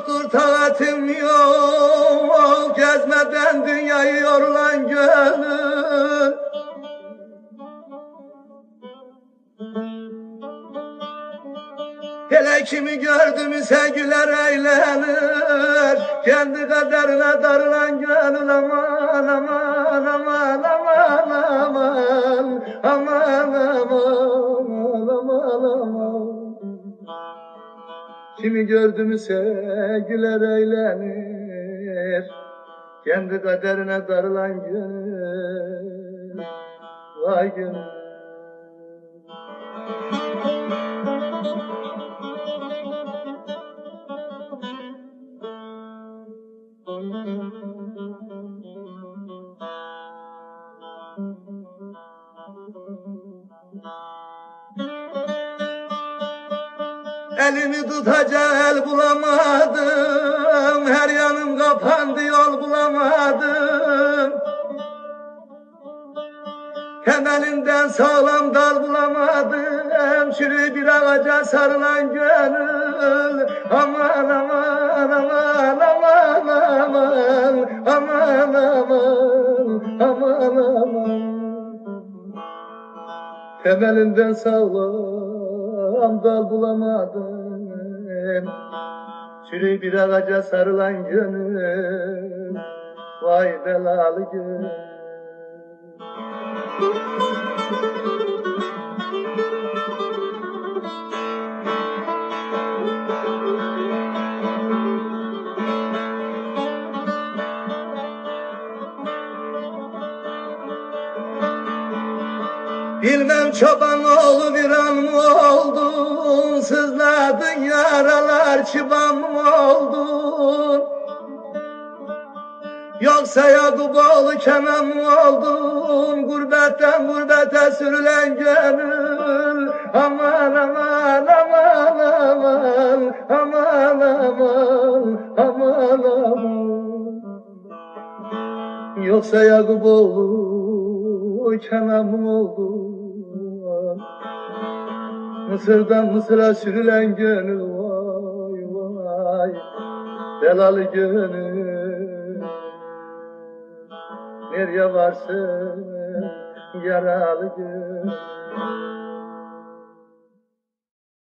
yoktur taatim yok, gezmeden dünyayı yorulan gönül. Hele kimi gördümse güler eğlenir, kendi kaderine darılan gönül. Aman aman aman aman aman, aman aman aman aman. Kimi gördümse güler eğlenir, kendi kaderine darılan gönül. Vay gönül. Elimi tutacak el bulamadım, her yanım kapandı yol bulamadım. Temelinden sağlam dal bulamadım, çürü bir ağaca sarılan gönül. Aman aman aman aman aman, aman aman aman aman. Temelinden sağlam dal bulamadım, çürü bir ağaca sarılan gönül. Vay belalı gönül. Bilmem çoban oğlu bir an mı oldun, sızladın yaralar çıban mı oldun? Yoksa Yakup oğlu Kenan mı oldun, gurbetten gurbete sürülen gönül? Aman aman aman aman, aman aman aman aman. Yoksa Yakup oğlu Kenan mı oldun? Mısır'dan Mısır'a sürülen gönül. Vay vay belalı gönül. Nereye varsın yaralı gönül.